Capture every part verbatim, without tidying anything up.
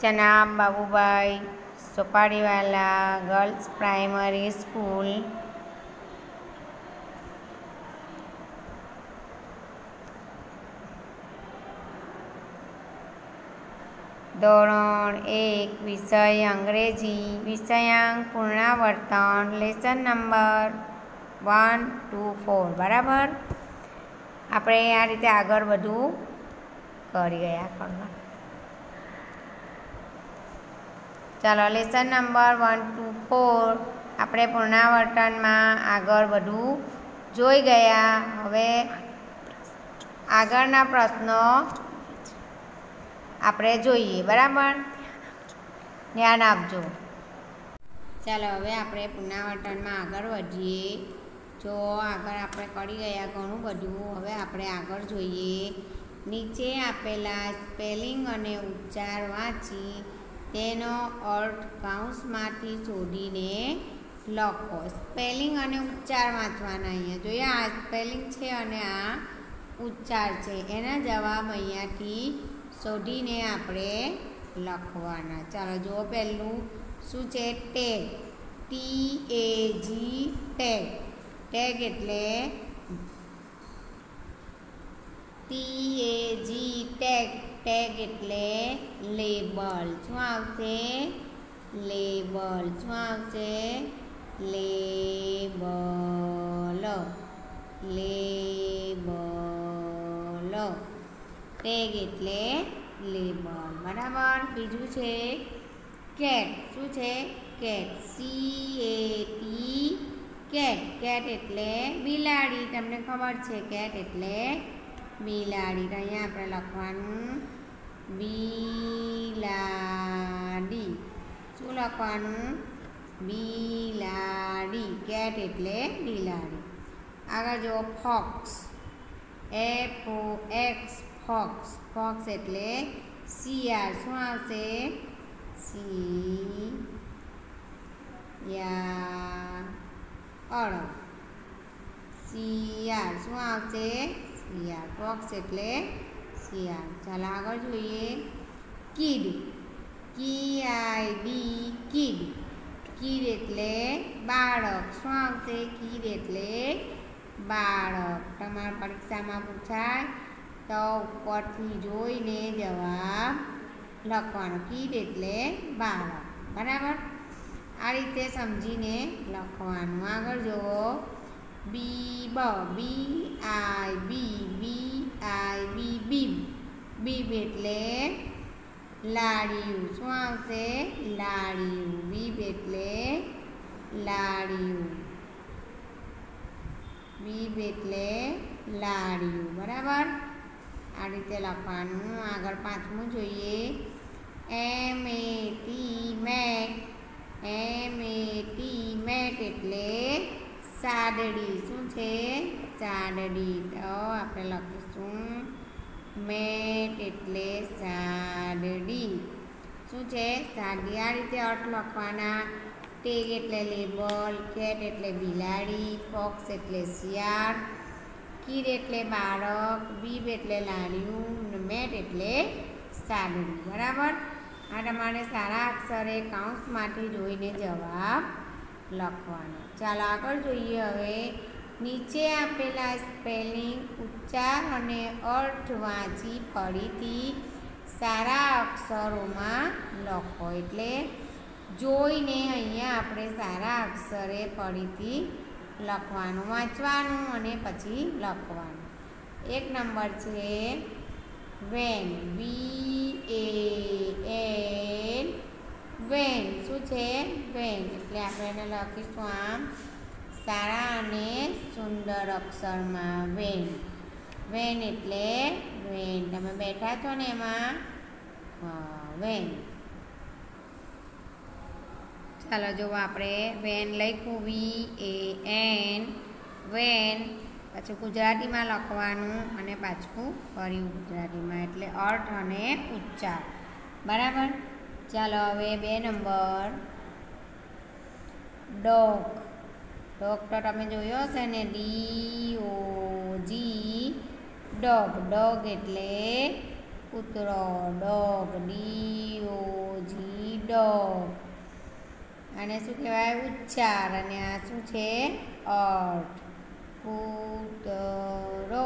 જનાબ Babubhai Sopadiwala girls primary school ધોરણ એક વિષય અંગ્રેજી વિષયાંક પુનરાવર્તન lesson number one two four બરાબર. આપણે આ રીતે આગળ બધું કરી ગયા કરવા. ચાલો lesson number one two four આપણે પુનરાવર્તનમાં આગળ બધું જોઈ ગયા. હવે આગળના પ્રશ્નો આપણે જોઈએ બરાબર. ધ્યાન આપજો. ચાલો હવે આપણે પુનરાવર્તનમાં આગળ વધીએ. જો આગળ આપણે કરી ગયા ઘણું બધું. હવે આપણે આગળ જોઈએ. નીચે આપેલા સ્પેલિંગ અને ઉચ્ચાર વાંચી તેનો અર્થ કૌંસમાંથી શોધીને લખો. સ્પેલિંગ અને ઉચ્ચાર વાંચવાના. અહીંયા જોઈએ આ સ્પેલિંગ છે અને આ ઉચ્ચાર છે. એના જવાબ અહીંયાથી શોધીને આપણે લખવાના. ચાલો જુઓ પહેલું શું છે? Tag. T A G tag. Tag એટલે T A G tag. Tag એટલે લેબલ. શું આવશે? લેબલ. શું આવશે? લેબલ. લેબલ. ટેગ એટલે લેબલ બરાબર. બીજું છે કેટ. શું છે? Cat. C A T cat. Cat એટલે બિલાડી. તમને ખબર છે કેટ એટલે બિલાડી. તો અહીંયા આપણે લખવાનું બિલાડી. શું લખવાનું? બિલાડી. કેટ એટલે બિલાડી. આગળ જો fox. F O X fox. Fox એટલે શિયાળ. શું આવશે? શિયાળ. શિયાળ. શું આવશે? શિયાળ. ફોક્સ એટલે શિયાળ. ચાલો આગળ જોઈએ. Kid. K I D kid. Kid એટલે બાળક. શું આવશે? કિડ એટલે બાળક. તમારા પરીક્ષામાં પૂછાય તો ઉપરથી જોઈને જવાબ લખવાનો. કિડ એટલે બાળક બરાબર. આ રીતે સમજીને લખવાનું. આગળ જુઓ. Bib. B I B. B I B bib. Bib એટલે લાડિયું. શું આવશે? લાડિયું. બીબ એટલે લાડિયું. બીબ એટલે લાડિયું બરાબર. આ રીતે લખવાનું. આગળ પાંચમું જોઈએ. M A T mat. M A T mat એટલે સાદડી. શું છે? સાદડી. તો આપણે લખીશું મેટ એટલે સાદડી. શું છે? સાદડી. આ રીતે અર્થ લખવાના. ટેગ એટલે લેબલ. કેટ એટલે બિલાડી. ફોક્સ એટલે શિયાળ. કિડ એટલે બાળક. બીબ એટલે લાડિયું. મેટ એટલે સાદડી બરાબર. આ તમારે સારા અક્ષરે કૌંસમાંથી જોઈને જવાબ લખવાનો. ચાલો આગળ જોઈએ. હવે નીચે આપેલા સ્પેલિંગ ઉચ્ચાર અને અર્થ વાંચી ફરીથી સારા અક્ષરોમાં લખો. એટલે જોઈને અહીંયા આપણે સારા અક્ષરે ફરીથી લખવાનું, વાંચવાનું અને પછી લખવાનું. એક નંબર છે van. V A N van. શું છે? વેન. એટલે આપણે એને લખીશું આમ સારા અને સુંદર અક્ષરમાં વેન. વેન એટલે વેન. તમે બેઠા છો ને એમાં વેન. ચાલો જો આપણે વેન લખ્યું. V A N van. પછી ગુજરાતીમાં લખવાનું અને પાછું ફરી ગુજરાતીમાં. એટલે અર્થ અને ઉચ્ચાર બરાબર. ચાલો હવે બે નંબર ડોગ. ડોગ તો તમે જોયો હશે ને. D O G dog. Dog એટલે કૂતરો, dog, D O G dog. આને શું કહેવાય? ઉચ્ચાર. અને આ શું છે? અર્થ. કૂતરો,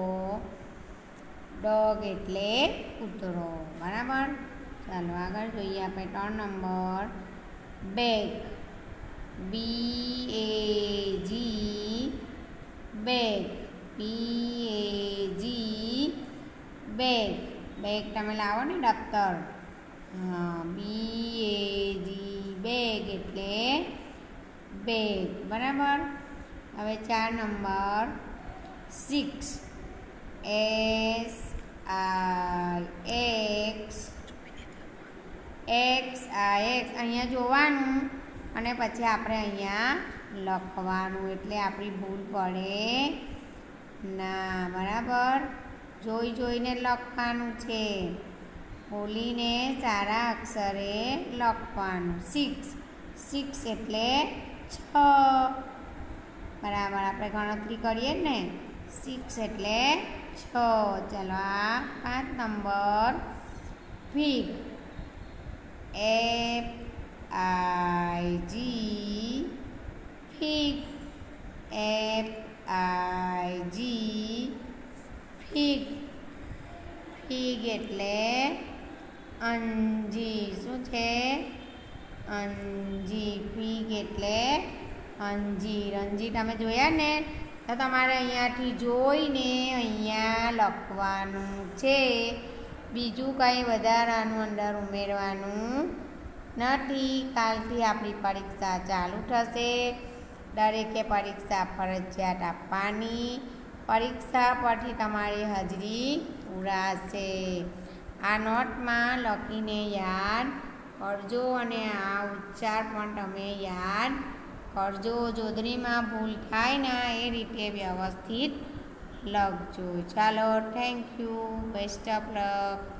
ડોગ એટલે કૂતરો. બરાબર. ચાલો આગળ જોઈએ આપણે ત્રણ number. Bag. B A G bag. B A G bag. Bag તમે લાવો ને દફતર. હા, બી એ જી બેગ એટલે બેગ. બરાબર. હવે ચાર number. Six. S I X X I X. અહીંયા જોવાનું અને પછી આપણે અહીંયા લખવાનું, એટલે આપણી ભૂલ પડે ના. બરાબર. જોઈ જોઈને લખવાનું છે, બોલીને સારા અક્ષરે લખવાનું. સિક્સ. સિક્સ એટલે છ. બરાબર. આપણે ગણતરી કરીએ ને, સિક્સ એટલે છ. ચાલો આ પાંચ number. Fig. F I G fig. F I G fig. Fig એટલે અંજી. શું છે? અંજી. ફિગ એટલે અંજીર. અંજીર તમે જોયા ને, તો તમારે અહીંયાથી જોઈને અહીંયા લખવાનું છે. બીજું કંઈ વધારાનું અંદર ઉમેરવાનું નથી. કાલથી આપણી પરીક્ષા ચાલુ થશે. દરેકે પરીક્ષા ફરજિયાત આપવાની. પરીક્ષા પરથી તમારી હાજરી ઉડાશે. આ નોટમાં લખીને યાદ કરજો અને આ ઉચ્ચાર પણ તમે યાદ કરજો. જોડણીમાં ભૂલ થાય ના એ રીતે વ્યવસ્થિત લખજો. ચાલો, thank you. Best of luck.